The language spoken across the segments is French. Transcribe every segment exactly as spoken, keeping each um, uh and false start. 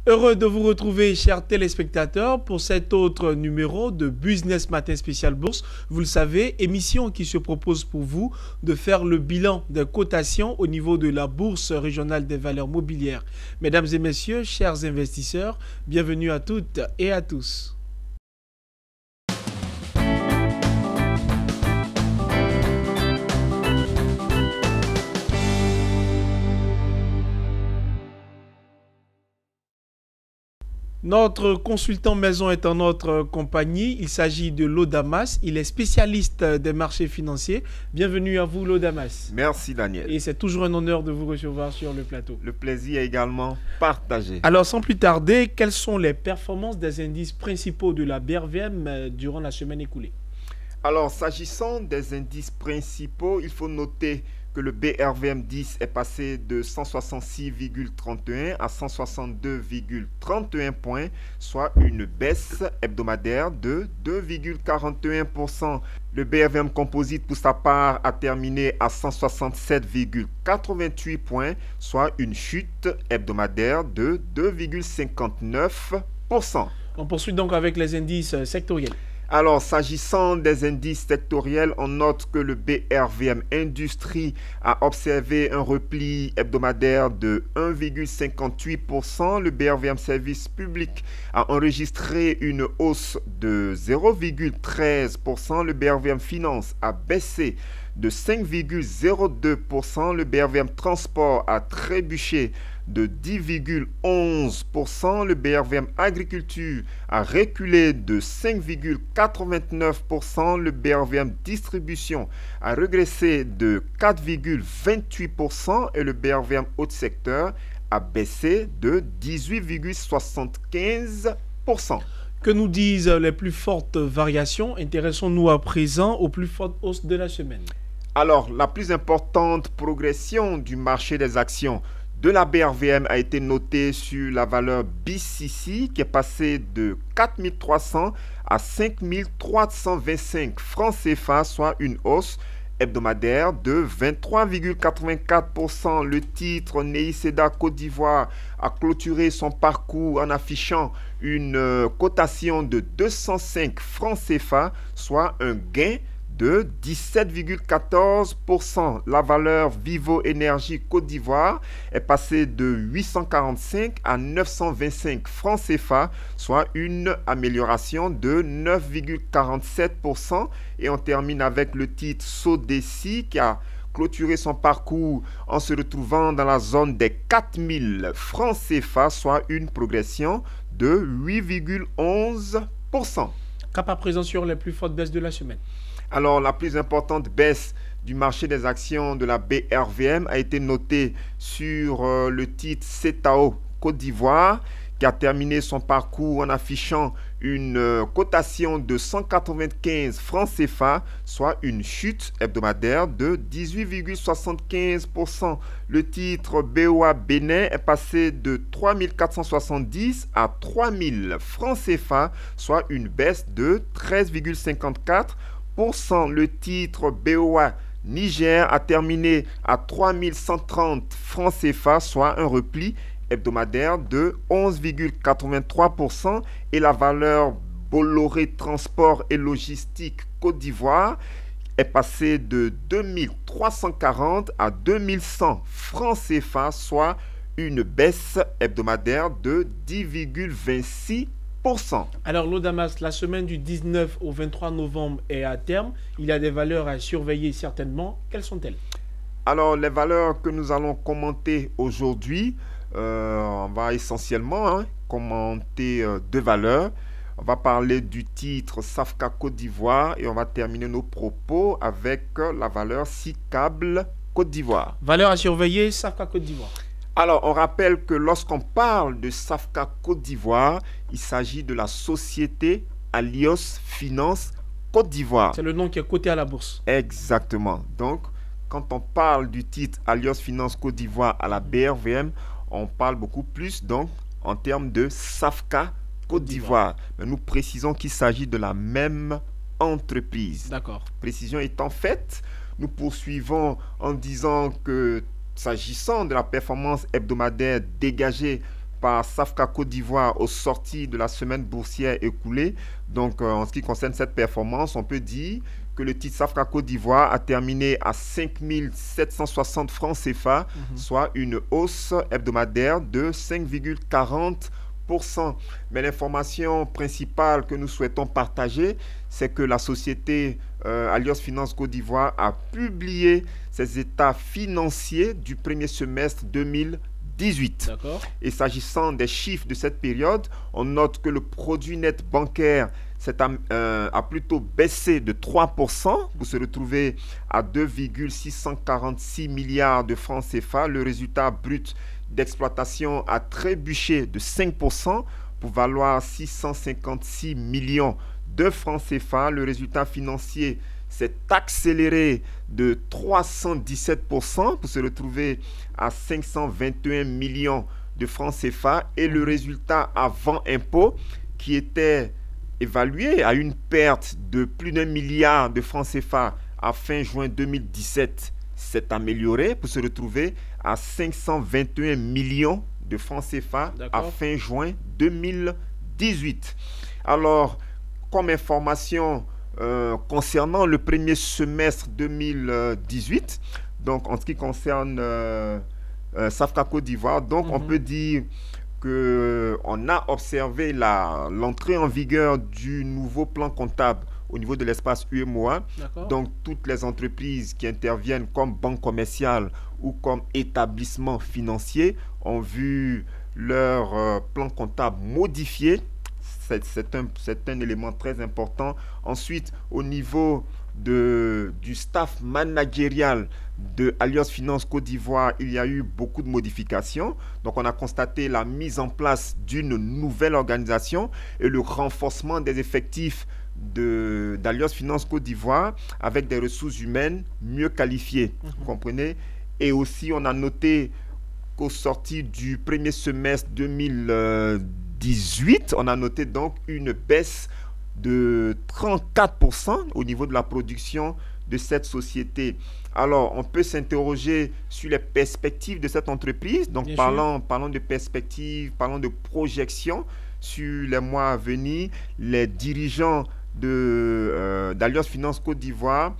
Heureux de vous retrouver, chers téléspectateurs, pour cet autre numéro de Business Matin Spécial Bourse. Vous le savez, émission qui se propose pour vous de faire le bilan des cotations au niveau de la Bourse régionale des valeurs mobilières. Mesdames et messieurs, chers investisseurs, bienvenue à toutes et à tous. Notre consultant maison est en notre compagnie. Il s'agit de Lodamas. Il est spécialiste des marchés financiers. Bienvenue à vous, Lodamas. Merci, Daniel. Et c'est toujours un honneur de vous recevoir sur le plateau. Le plaisir est également partagé. Alors, sans plus tarder, quelles sont les performances des indices principaux de la B R V M durant la semaine écoulée? Alors, s'agissant des indices principaux, il faut noter que le B R V M dix est passé de cent soixante-six virgule trente et un à cent soixante-deux virgule trente et un points, soit une baisse hebdomadaire de deux virgule quarante et un pour cent. Le B R V M Composite, pour sa part, a terminé à cent soixante-sept virgule quatre-vingt-huit points, soit une chute hebdomadaire de deux virgule cinquante-neuf pour cent. On poursuit donc avec les indices sectoriels. Alors, s'agissant des indices sectoriels, on note que le B R V M Industrie a observé un repli hebdomadaire de un virgule cinquante-huit pour cent. Le B R V M Service Public a enregistré une hausse de zéro virgule treize pour cent. Le B R V M Finance a baissé de cinq virgule zéro deux pour cent. Le B R V M Transport a trébuché de dix virgule onze pour cent. Le B R V M Agriculture a reculé de cinq virgule quatre-vingt-neuf pour cent. Le B R V M Distribution a régressé de quatre virgule vingt-huit pour cent et le B R V M Haute Secteur a baissé de dix-huit virgule soixante-quinze pour cent. Que nous disent les plus fortes variations? Intéressons-nous à présent aux plus fortes hausses de la semaine. Alors, la plus importante progression du marché des actions de la B R V M a été notée sur la valeur B C C qui est passée de quatre mille trois cents à cinq mille trois cent vingt-cinq francs C F A, soit une hausse hebdomadaire de vingt-trois virgule quatre-vingt-quatre pour cent. Le titre Neiseda Côte d'Ivoire a clôturé son parcours en affichant une euh, cotation de deux cent cinq francs C F A, soit un gain de dix-sept virgule quatorze pour cent. La valeur Vivo Énergie Côte d'Ivoire est passée de huit cent quarante-cinq à neuf cent vingt-cinq francs C F A, soit une amélioration de neuf virgule quarante-sept pour cent. Et on termine avec le titre Sodeci qui a clôturé son parcours en se retrouvant dans la zone des quatre mille francs C F A, soit une progression de huit virgule onze pour cent. Cap à présent sur les plus fortes baisses de la semaine. Alors, la plus importante baisse du marché des actions de la B R V M a été notée sur euh, le titre C E T A O Côte d'Ivoire qui a terminé son parcours en affichant une euh, cotation de cent quatre-vingt-quinze francs C F A, soit une chute hebdomadaire de dix-huit virgule soixante-quinze pour cent. Le titre B O A Bénin est passé de trois mille quatre cent soixante-dix à trois mille francs C F A, soit une baisse de treize virgule cinquante-quatre pour cent. Le titre B O A Niger a terminé à trois mille cent trente francs C F A, soit un repli hebdomadaire de onze virgule quatre-vingt-trois pour cent. Et la valeur Bolloré Transport et Logistique Côte d'Ivoire est passée de deux mille trois cent quarante à deux mille cent francs C F A, soit une baisse hebdomadaire de dix virgule vingt-six pour cent. Alors, Lodamas, la semaine du dix-neuf au vingt-trois novembre est à terme. Il y a des valeurs à surveiller certainement. Quelles sont-elles? Alors, les valeurs que nous allons commenter aujourd'hui, euh, on va essentiellement hein, commenter euh, deux valeurs. On va parler du titre Safca Côte d'Ivoire et on va terminer nos propos avec euh, la valeur Sicable Côte d'Ivoire. Valeurs à surveiller, Safca Côte d'Ivoire. Alors, on rappelle que lorsqu'on parle de Safca Côte d'Ivoire, il s'agit de la société Alios Finance Côte d'Ivoire. C'est le nom qui est coté à la bourse. Exactement. Donc, quand on parle du titre Alios Finance Côte d'Ivoire à la B R V M, on parle beaucoup plus donc en termes de Safca Côte d'Ivoire. Mais nous précisons qu'il s'agit de la même entreprise. D'accord. Précision étant faite, nous poursuivons en disant que s'agissant de la performance hebdomadaire dégagée par Safka Côte d'Ivoire au sorti de la semaine boursière écoulée. Donc, euh, en ce qui concerne cette performance, on peut dire que le titre Safka Côte d'Ivoire a terminé à cinq mille sept cent soixante francs C F A, mm-hmm. soit une hausse hebdomadaire de cinq virgule quarante pour cent. Mais l'information principale que nous souhaitons partager, c'est que la société euh, Alliance Finance Côte d'Ivoire a publié ses états financiers du premier semestre deux mille dix-huit. Et s'agissant des chiffres de cette période, on note que le produit net bancaire euh, a plutôt baissé de trois pour cent pour se retrouver à deux virgule six cent quarante-six milliards de francs C F A. Le résultat brut d'exploitation a trébuché de cinq pour cent pour valoir six cent cinquante-six millions de francs C F A. Le résultat financier s'est accéléré de trois cent dix-sept pour cent pour se retrouver à cinq cent vingt et un millions de francs C F A. Et le résultat avant impôt, qui était évalué à une perte de plus d'un milliard de francs C F A à fin juin deux mille dix-sept, s'est amélioré pour se retrouver à cinq cent vingt et un millions de francs C F A à fin juin deux mille dix-huit. Alors, comme information euh, concernant le premier semestre deux mille dix-huit, donc en ce qui concerne euh, euh, Safka Côte d'Ivoire, donc mm-hmm. on peut dire qu'on a observé la, l'entrée en vigueur du nouveau plan comptable au niveau de l'espace U M O A. Donc, toutes les entreprises qui interviennent comme banque commerciale ou comme établissement financier ont vu leur euh, plan comptable modifié. C'est, c'est, un, c'est un élément très important. Ensuite, au niveau de, du staff managérial de Alliance Finance Côte d'Ivoire, il y a eu beaucoup de modifications. Donc, on a constaté la mise en place d'une nouvelle organisation et le renforcement des effectifs de, d'Alliance Finance Côte d'Ivoire avec des ressources humaines mieux qualifiées. Mmh. Vous comprenez? Et aussi, on a noté qu'au sorti du premier semestre deux mille dix-huit, on a noté donc une baisse de trente-quatre pour cent au niveau de la production de cette société. Alors, on peut s'interroger sur les perspectives de cette entreprise. Donc, parlons, parlons de perspectives, parlons de projections sur les mois à venir. Les dirigeants de, euh, d'Alliance Finance Côte d'Ivoire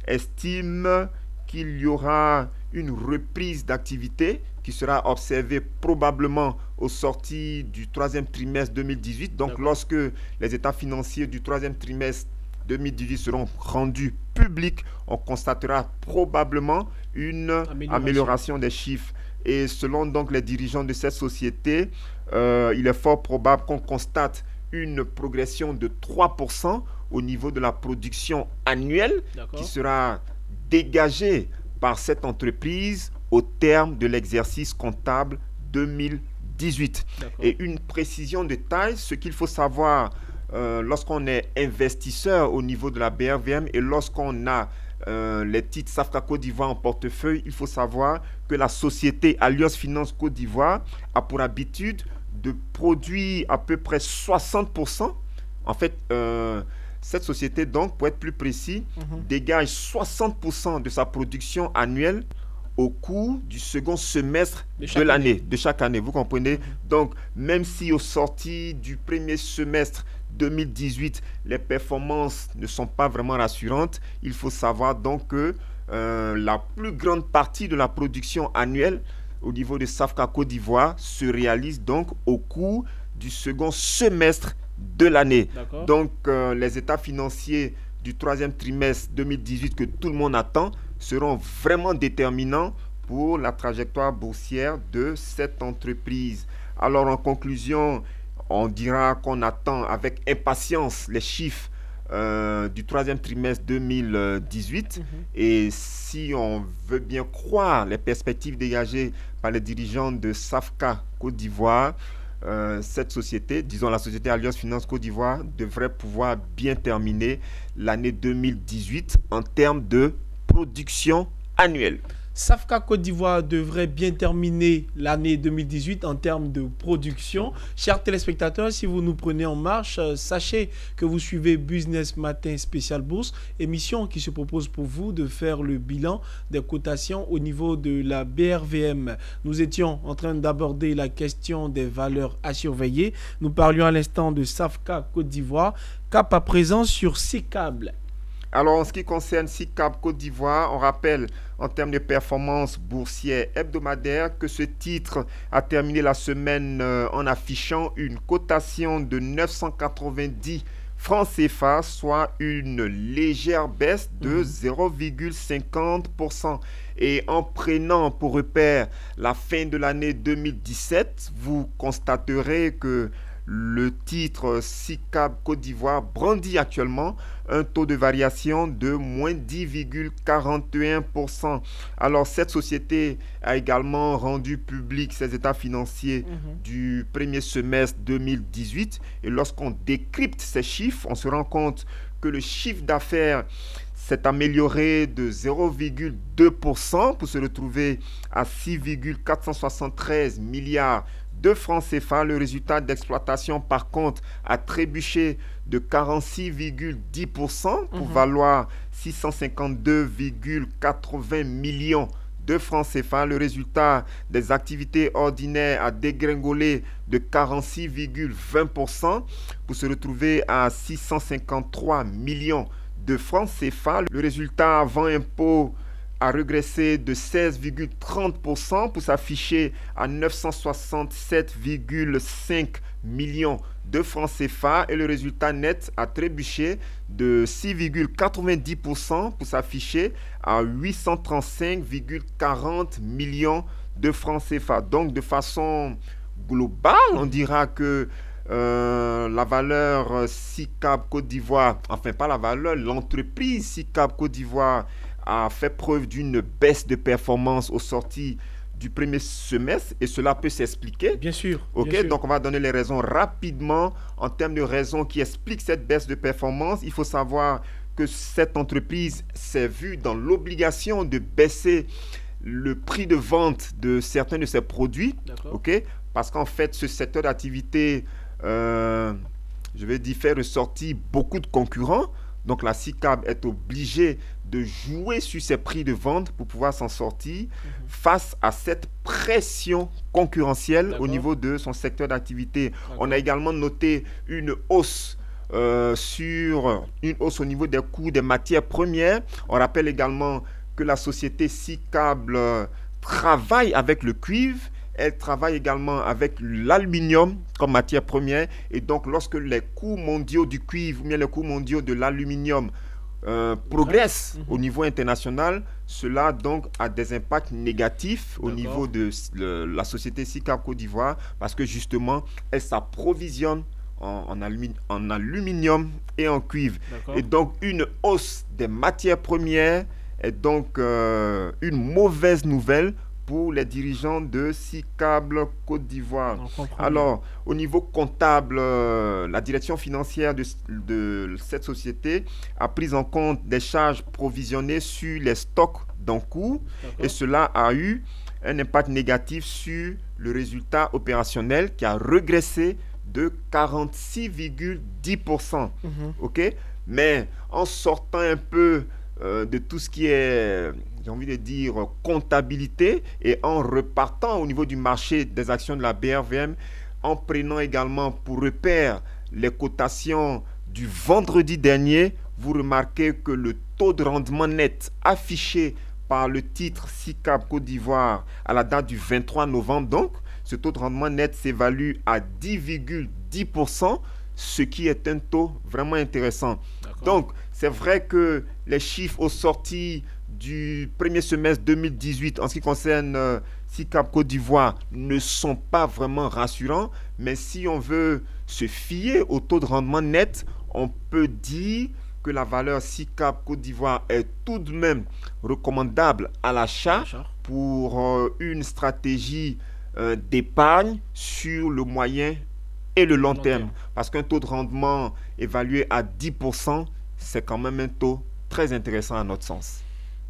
estiment qu'il y aura une reprise d'activité qui sera observée probablement au sorti du troisième trimestre deux mille dix-huit. Donc, D'accord. lorsque les états financiers du troisième trimestre deux mille dix-huit seront rendus publics, on constatera probablement une amélioration, amélioration des chiffres. Et selon donc les dirigeants de cette société, euh, il est fort probable qu'on constate une progression de trois pour cent au niveau de la production annuelle D'accord. qui sera dégagée par cette entreprise au terme de l'exercice comptable deux mille dix-huit. D'accord. Et une précision de taille, ce qu'il faut savoir euh, lorsqu'on est investisseur au niveau de la B R V M et lorsqu'on a euh, les titres Safka Côte d'Ivoire en portefeuille, il faut savoir que la société Alliance Finance Côte d'Ivoire a pour habitude de produire à peu près soixante pour cent. En fait, euh, cette société, donc, pour être plus précis, mm-hmm. dégage soixante pour cent de sa production annuelle au cours du second semestre de, de l'année, année. de chaque année, vous comprenez? Mm-hmm. Donc, même si au sorti du premier semestre deux mille dix-huit, les performances ne sont pas vraiment rassurantes, il faut savoir donc que euh, la plus grande partie de la production annuelle au niveau de Safka Côte d'Ivoire se réalise donc au cours du second semestre de l'année. D'accord. Donc, euh, les états financiers du troisième trimestre deux mille dix-huit que tout le monde attend seront vraiment déterminants pour la trajectoire boursière de cette entreprise. Alors, en conclusion, on dira qu'on attend avec impatience les chiffres euh, du troisième trimestre deux mille dix-huit. Mm-hmm. Et si on veut bien croire les perspectives dégagées par les dirigeants de Safka Côte d'Ivoire, Euh, cette société, disons la société Alliance Finance Côte d'Ivoire, devrait pouvoir bien terminer l'année deux mille dix-huit en termes de production annuelle. Safca Côte d'Ivoire devrait bien terminer l'année deux mille dix-huit en termes de production. Chers téléspectateurs, si vous nous prenez en marche, euh, sachez que vous suivez Business Matin Spécial Bourse, émission qui se propose pour vous de faire le bilan des cotations au niveau de la B R V M. Nous étions en train d'aborder la question des valeurs à surveiller. Nous parlions à l'instant de Safca Côte d'Ivoire, cap à présent sur SICAB. Alors, en ce qui concerne SICAB Côte d'Ivoire, on rappelle en termes de performance boursière hebdomadaire que ce titre a terminé la semaine euh, en affichant une cotation de neuf cent quatre-vingt-dix francs C F A, soit une légère baisse de zéro virgule cinquante pour cent. Et en prenant pour repère la fin de l'année deux mille dix-sept, vous constaterez que le titre SICAB Côte d'Ivoire brandit actuellement un taux de variation de moins dix virgule quarante et un pour cent. Alors, cette société a également rendu public ses états financiers mmh. du premier semestre deux mille dix-huit. Et lorsqu'on décrypte ces chiffres, on se rend compte que le chiffre d'affaires s'est amélioré de zéro virgule deux pour cent pour se retrouver à six virgule quatre cent soixante-treize milliards de francs C F A. Le résultat d'exploitation, par contre, a trébuché de quarante-six virgule dix pour cent pour mmh. valoir six cent cinquante-deux virgule quatre-vingts millions de francs C F A. Le résultat des activités ordinaires a dégringolé de quarante-six virgule vingt pour cent pour se retrouver à six cent cinquante-trois millions de francs C F A. Le résultat avant impôt a régressé de seize virgule trente pour cent pour s'afficher à neuf cent soixante-sept virgule cinq millions de francs C F A, et le résultat net a trébuché de six virgule quatre-vingt-dix pour cent pour s'afficher à huit cent trente-cinq virgule quarante millions de francs C F A. Donc, de façon globale, on dira que Euh, la valeur SICAB Côte d'Ivoire, enfin pas la valeur, l'entreprise SICAB Côte d'Ivoire a fait preuve d'une baisse de performance au sorti du premier semestre, et cela peut s'expliquer. Bien sûr. Ok, bien sûr. Donc on va donner les raisons rapidement en termes de raisons qui expliquent cette baisse de performance. Il faut savoir que cette entreprise s'est vue dans l'obligation de baisser le prix de vente de certains de ses produits. Ok, parce qu'en fait, ce secteur d'activité Euh, je vais dire, faire ressortir beaucoup de concurrents. Donc la SICAB est obligée de jouer sur ses prix de vente pour pouvoir s'en sortir mmh. face à cette pression concurrentielle au niveau de son secteur d'activité. On a également noté une hausse euh, sur une hausse au niveau des coûts des matières premières. On rappelle également que la société SICAB euh, travaille avec le cuivre. Elle travaille également avec l'aluminium comme matière première. Et donc, lorsque les coûts mondiaux du cuivre ou bien les coûts mondiaux de l'aluminium euh, progressent mmh. au niveau international, cela donc a des impacts négatifs au niveau de le, la société SICAB Côte d'Ivoire, parce que justement, elle s'approvisionne en, en, alumi en aluminium et en cuivre. Et donc, une hausse des matières premières est donc euh, une mauvaise nouvelle pour les dirigeants de SICAB Côte d'Ivoire. Alors, au niveau comptable, euh, la direction financière de, de cette société a pris en compte des charges provisionnées sur les stocks d'encours, et cela a eu un impact négatif sur le résultat opérationnel qui a régressé de quarante-six virgule dix pour cent. Mm-hmm. Ok? Mais en sortant un peu euh, de tout ce qui est, j'ai envie de dire, comptabilité, et en repartant au niveau du marché des actions de la B R V M, en prenant également pour repère les cotations du vendredi dernier, vous remarquez que le taux de rendement net affiché par le titre SICAB Côte d'Ivoire à la date du vingt-trois novembre, donc, ce taux de rendement net s'évalue à dix virgule dix pour cent, ce qui est un taux vraiment intéressant. Donc, c'est vrai que les chiffres aux sorties du premier semestre deux mille dix-huit en ce qui concerne euh, SICAB Côte d'Ivoire ne sont pas vraiment rassurants, mais si on veut se fier au taux de rendement net, on peut dire que la valeur SICAB Côte d'Ivoire est tout de même recommandable à l'achat pour euh, une stratégie euh, d'épargne sur le moyen et le long, long terme. terme. Parce qu'un taux de rendement évalué à dix pour cent, c'est quand même un taux très intéressant à notre sens.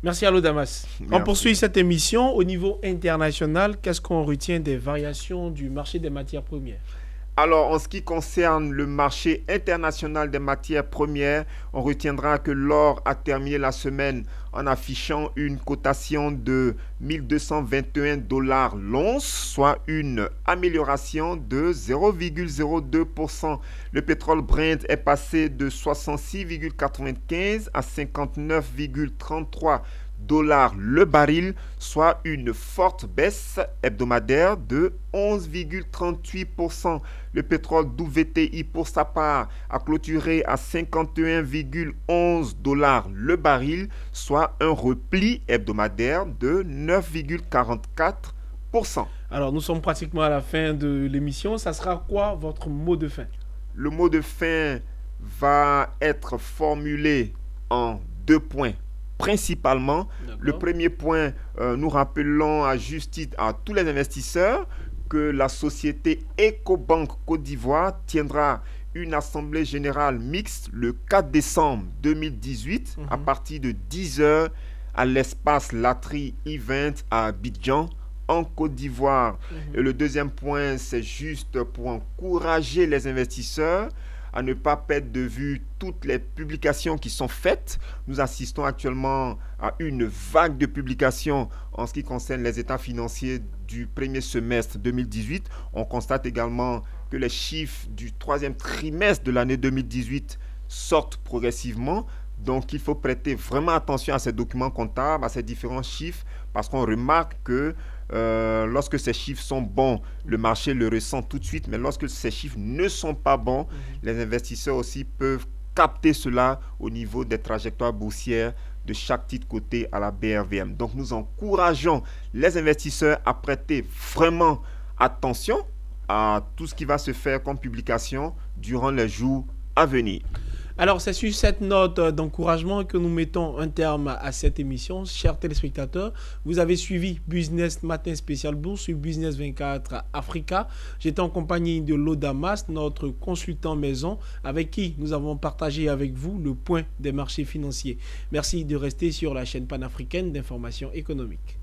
Merci Allo Damas. Merci. On poursuit cette émission au niveau international. Qu'est-ce qu'on retient des variations du marché des matières premières? Alors, en ce qui concerne le marché international des matières premières, on retiendra que l'or a terminé la semaine en affichant une cotation de mille deux cent vingt et un dollars l'once, soit une amélioration de zéro virgule zéro deux pour cent. Le pétrole Brent est passé de soixante-six virgule quatre-vingt-quinze à cinquante-neuf virgule trente-trois dollars le baril, soit une forte baisse hebdomadaire de onze virgule trente-huit pour cent. Le pétrole W T I pour sa part a clôturé à cinquante et un virgule onze dollars le baril, soit un repli hebdomadaire de neuf virgule quarante-quatre pour cent. Alors nous sommes pratiquement à la fin de l'émission. Ça sera quoi votre mot de fin? Le mot de fin va être formulé en deux points. Principalement, le premier point, euh, nous rappelons à juste titre à tous les investisseurs que la société Ecobank Côte d'Ivoire tiendra une assemblée générale mixte le quatre décembre deux mille dix-huit mm-hmm. à partir de dix heures à l'espace Latry Event à Abidjan en Côte d'Ivoire. Mm-hmm. Et le deuxième point, c'est juste pour encourager les investisseurs à ne pas perdre de vue toutes les publications qui sont faites. Nous assistons actuellement à une vague de publications en ce qui concerne les états financiers du premier semestre deux mille dix-huit. On constate également que les chiffres du troisième trimestre de l'année deux mille dix-huit sortent progressivement. Donc, il faut prêter vraiment attention à ces documents comptables, à ces différents chiffres, parce qu'on remarque que euh, lorsque ces chiffres sont bons, le marché le ressent tout de suite, mais lorsque ces chiffres ne sont pas bons, mm-hmm. les investisseurs aussi peuvent capter cela au niveau des trajectoires boursières de chaque titre coté à la B R V M. Donc, nous encourageons les investisseurs à prêter vraiment attention à tout ce qui va se faire comme publication durant les jours à venir. Alors, c'est sur cette note d'encouragement que nous mettons un terme à cette émission. Chers téléspectateurs, vous avez suivi Business Matin Spécial Bourse sur Business vingt-quatre Africa. J'étais en compagnie de Allo Damas, notre consultant maison, avec qui nous avons partagé avec vous le point des marchés financiers. Merci de rester sur la chaîne panafricaine d'information économique.